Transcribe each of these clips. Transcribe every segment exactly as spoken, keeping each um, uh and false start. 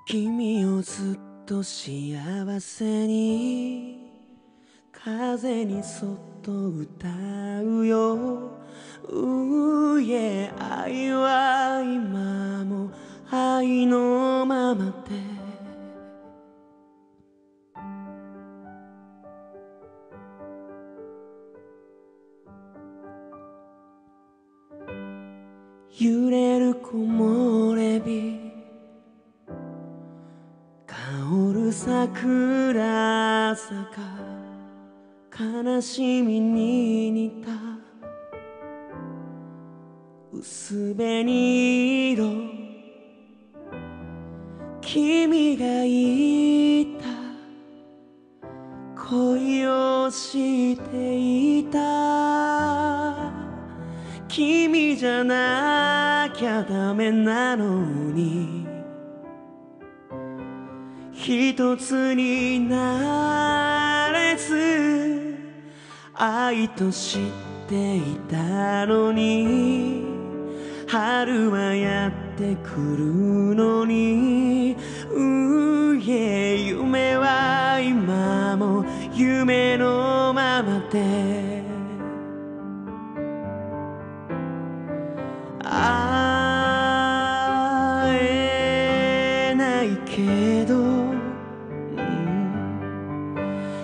君をずっと幸せに風にそっと歌うよ、うえ愛は今も愛のままで揺れる木漏れ日香る桜坂悲しみに似た薄紅色君が言った恋をしていた君じゃなきゃダメなのに一つになれず愛と知っていたのに春はやってくるのにうえ夢は今も夢のままで会えないけど、うん、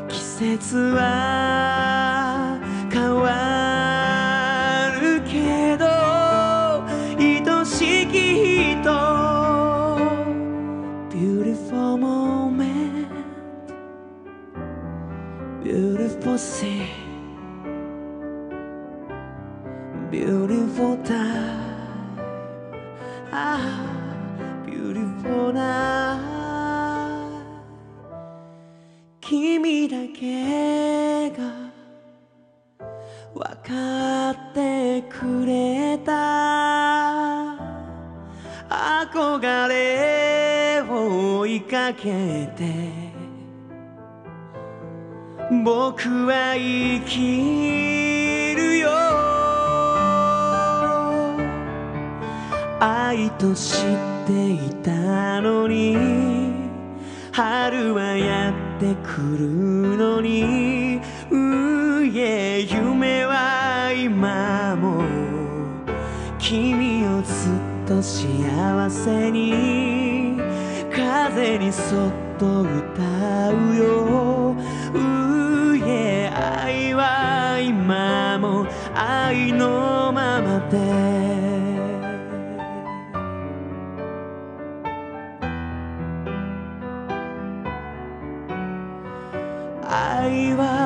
季節は変わるけど愛しき人 Beautiful moment Beautiful sea Beautiful time Ah, beautiful night 君だけが分かってくれた憧れを追いかけて僕は生きるよ愛と知っていたのに春はやってくるのにうえ夢は今も君をずっと幸せに風にそっと歌うようえ愛は今も愛のままで愛は